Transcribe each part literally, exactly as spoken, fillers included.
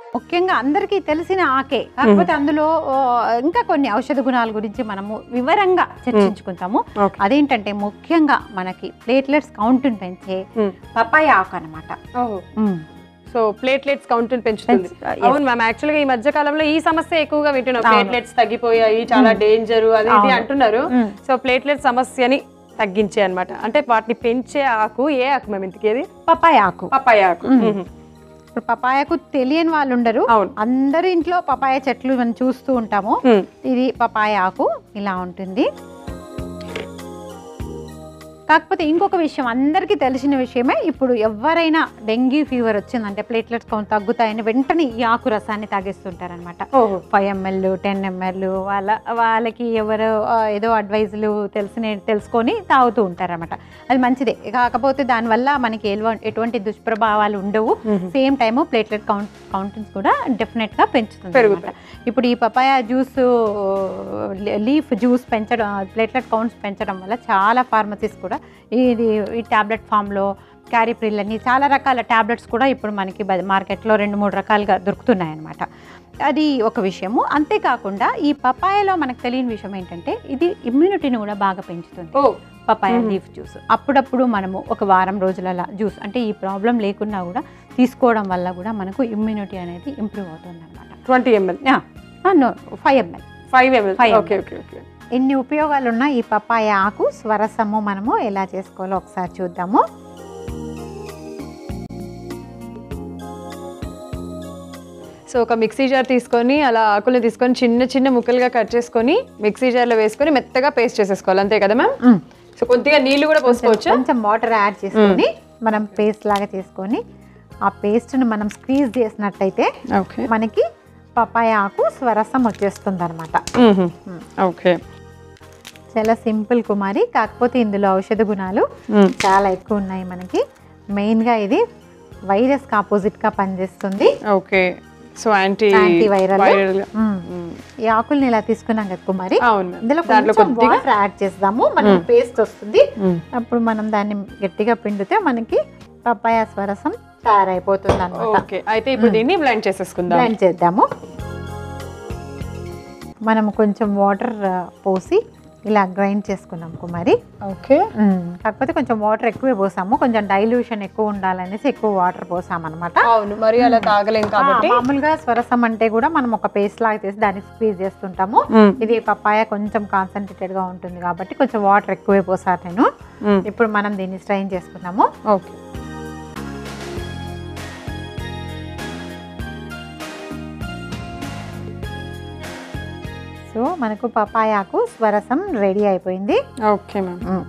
ముఖ్యంగా అందరికీ తెలిసిన ఆకే, కాకపోతే అందులో ఇంకా కొన్ని ఔషధ గుణాల గురించి మనము వివరంగా చర్చించుకుంటాము. అదేంటంటే ముఖ్యంగా మనకి ప్లేట్లెట్స్ కౌంట్ పెంచే పపాయ ఆకు అన్నమాట. సో ప్లేట్లెట్స్ కౌంట్ పెంచుతుంది. అవును మ్యామ్, యాక్చువల్గా ఈ మధ్య కాలంలో ఈ సమస్య ఎక్కువగా వింటున్నాం. ప్లేట్లెట్స్ తగ్గిపోయాయి, చాలా డేంజర్ అది ఇది అంటున్నారు. సో ప్లేట్లెట్ సమస్యని తగ్గించే అన్నమాట. అంటే వాటిని పెంచే ఆకు ఏ ఆకు మేము ఇంతకేది? పపాయ ఆకు. పపాయ ఆకు. ఇప్పుడు పపాయకు తెలియని వాళ్ళు ఉండరు. అందరి ఇంట్లో పపాయ చెట్లు మనం చూస్తూ ఉంటాము. ఇది పపాయ ఆకు ఇలా ఉంటుంది. కాకపోతే ఇంకొక విషయం అందరికీ తెలిసిన విషయమే, ఇప్పుడు ఎవరైనా డెంగ్యూ ఫీవర్ వచ్చిందంటే ప్లేట్లెట్స్ కౌంట్ తగ్గుతాయని వెంటనే ఈ ఆకు రసాన్ని తాగేస్తుంటారనమాట. ఫైవ్ ఎంఎల్ టెన్ ఎంఎల్ వాళ్ళ వాళ్ళకి ఎవరు ఏదో అడ్వైజులు తెలిసిన తెలుసుకొని తాగుతూ ఉంటారనమాట. అది మంచిదే, కాకపోతే దానివల్ల మనకి ఎటువంటి దుష్ప్రభావాలు ఉండవు. Same time platelet count countings కూడా డెఫినెట్గా పెంచుతుంది అనమాట. ఇప్పుడు ఈ పపాయ జ్యూస్ లీఫ్ జ్యూస్ పెంచడం, ప్లేట్లెట్ కౌంట్స్ పెంచడం వల్ల చాలా ఫార్మసీస్ కూడా ఇది ఈ ట్యాబ్లెట్ ఫామ్లో క్యారిప్రిల్ అని చాలా రకాల ట్యాబ్లెట్స్ కూడా ఇప్పుడు మనకి మార్కెట్లో రెండు మూడు రకాలుగా దొరుకుతున్నాయి అన్నమాట. అది ఒక విషయము. అంతేకాకుండా ఈ పపాయలో మనకు తెలియని విషయం ఏంటంటే ఇది ఇమ్యూనిటీని కూడా బాగా పెంచుతుంది. పపాయ లీఫ్ జ్యూస్ అప్పుడప్పుడు మనము ఒక వారం రోజుల జ్యూస్ అంటే ఈ ప్రాబ్లం లేకున్నా కూడా తీసుకోవడం వల్ల కూడా మనకు ఇమ్యూనిటీ అనేది ఇంప్రూవ్ అవుతుంది అనమాట. Twenty ML no five ML five ML okay okay okay ఎన్ని ఉపయోగాలు ఉన్న ఈ పపాయ ఆకు స్వరసము మనము ఎలా చేసుకోవాలో ఒకసారి చూద్దాము. సో ఒక మిక్సీ జార్ తీసుకొని అలా ఆకులు తీసుకొని చిన్న చిన్న ముక్కలుగా కట్ చేసుకొని మిక్సీ జార్లో వేసుకొని మెత్తగా పేస్ట్ చేసేసుకోవాలి, అంతే కదా మ్యామ్? సో కొద్దిగా నీళ్ళు కూడా పోసుకోవచ్చు, కొంచెం వాటర్ యాడ్ చేసుకొని మనం పేస్ట్ లాగా చేసుకొని ఆ పేస్ట్ని మనం స్క్వీజ్ చేసినట్టయితే మనకి పపాయ ఆకు స్వరసం వచ్చేస్తుంది అనమాట. ఓకే, చాలా సింపుల్ కుమారి, కాకపోతే ఇందులో ఔషధ గుణాలు చాలా ఎక్కువ ఉన్నాయి మనకి. మెయిన్గా ఇది వైరస్కి ఆపోజిట్గా పనిచేస్తుంది. Okay, so anti antiviral. ఈ ఆకుల్ని ఇలా తీసుకున్నాం కదా కుమారి, ఇందులో కొంచెం వాటర్ యాడ్ చేద్దాము, మనకి పేస్ట్ వస్తుంది. అప్పుడు మనం దాన్ని గట్టిగా పిండితే మనకి పపాయ స్వరసం తయారైపోతుంది అన్నమాట. ఓకే, అయితే ఇప్పుడు దీన్ని బ్లెండ్ చేసేసుకుందాం. బ్లెండ్ చేద్దాము. మనం కొంచెం వాటర్ పోసి ఇలా గ్రైండ్ చేసుకున్నాం కుమారి. ఓకే, కాకపోతే కొంచెం వాటర్ ఎక్కువే పోసాము, కొంచెం డైల్యూషన్ ఎక్కువ ఉండాలనేసి ఎక్కువ వాటర్ పోసాం అనమాట. అవును, మరి అలా తాగలేం కాబట్టి. మామూలుగా స్వరసం అంటే కూడా మనం ఒక పేస్ట్ లాగా చేసి దాన్ని స్క్వీజ్ చేస్తుంటాము. ఇది పపాయ కొంచెం కాన్సన్ట్రేటెడ్ గా ఉంటుంది కాబట్టి కొంచెం వాటర్ ఎక్కువే పోసాను నేను. ఇప్పుడు మనం దీన్ని స్ట్రైన్ చేసుకున్నాము. ఓకే, సో మనకు పపాయాకు స్వరసం రెడీ అయిపోయింది. ఓకే మ్యామ్,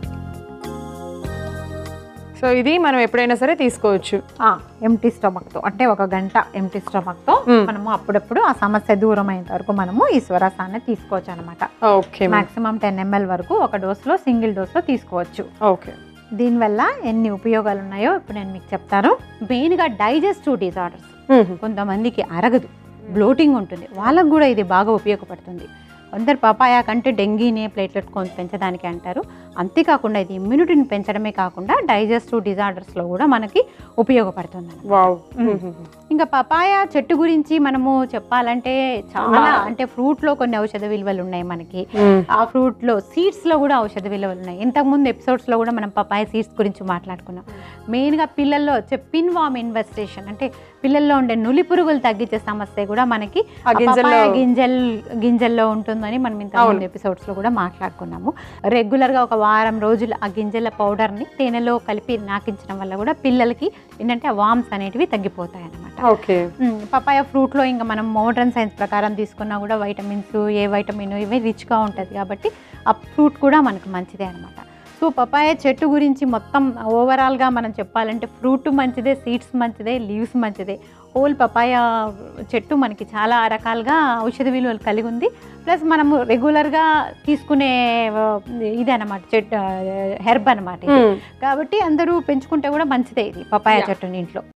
సో ఇది మనం ఎప్పుడైనా సరే తీసుకోవచ్చు ఎంటీ స్టమక్తో, అంటే ఒక గంట ఎంటీ స్టమక్తో మనము అప్పుడప్పుడు ఆ సమస్య దూరం అయిన వరకు మనము ఈ స్వరసాన్ని తీసుకోవచ్చు అనమాట. ఓకే, మాక్సిమం టెన్ ఎంఎల్ వరకు ఒక డోస్లో సింగిల్ డోస్లో తీసుకోవచ్చు. ఓకే, దీనివల్ల ఎన్ని ఉపయోగాలు ఉన్నాయో ఇప్పుడు నేను మీకు చెప్తాను. మెయిన్గా డైజెస్టివ్ డిజార్డర్స్, కొంతమందికి అరగదు, బ్లోటింగ్ ఉంటుంది, వాళ్ళకు కూడా ఇది బాగా ఉపయోగపడుతుంది. అందరు పపాయ కంటే డెంగీనే ప్లేట్లెట్ కౌంట్ పెంచడానికి అంటారు. అంతేకాకుండా ఇది ఇమ్యూనిటీని పెంచడమే కాకుండా డైజెస్టివ్ డిజార్డర్స్లో కూడా మనకి ఉపయోగపడుతుంది. ఇంకా పపాయ చెట్టు గురించి మనము చెప్పాలంటే చాలా, అంటే ఫ్రూట్లో కొన్ని ఔషధ విలువలు ఉన్నాయి మనకి. ఆ ఫ్రూట్లో సీడ్స్లో కూడా ఔషధ విలువలు ఉన్నాయి. ఇంతకుముందు ఎపిసోడ్స్లో కూడా మనం పపాయ సీడ్స్ గురించి మాట్లాడుకున్నాం. మెయిన్గా పిల్లల్లో వచ్చే పిన్ వామ్ ఇన్వెస్టేషన్, అంటే పిల్లల్లో ఉండే నులి పురుగులు తగ్గించే సమస్య కూడా మనకి గింజల్ గింజల్లో ఉంటుందని మనం ఇంతకుముందు ఎపిసోడ్స్ లో కూడా మాట్లాడుకున్నాము. రెగ్యులర్ గా ఒక వారం రోజులు ఆ గింజల పౌడర్ ని తేనెలో కలిపి నాకించడం వల్ల కూడా పిల్లలకి ఏంటంటే ఆ వామ్స్ అనేటివి తగ్గిపోతాయి అన్నమాట. పపాయ ఫ్రూట్ లో ఇంకా మనం మోడర్న్ సైన్స్ ప్రకారం తీసుకున్నా కూడా వైటమిన్స్, ఏ వైటమిన్ ఇవి రిచ్ గా ఉంటది కాబట్టి ఆ ఫ్రూట్ కూడా మనకు మంచిదే అనమాట. సో పపాయ చెట్టు గురించి మొత్తం ఓవరాల్గా మనం చెప్పాలంటే ఫ్రూట్ మంచిదే, సీడ్స్ మంచిదే, లీవ్స్ మంచిదే. హోల్ పపాయ చెట్టు మనకి చాలా రకాలుగా ఔషధ విలువలు కలిగి ఉంది. ప్లస్ మనము రెగ్యులర్గా తీసుకునే ఇది అనమాట, చెట్టు హెర్బ్ అనమాట. కాబట్టి అందరూ పెంచుకుంటే కూడా మంచిదే ఇది పపాయ చెట్టుని ఇంట్లో.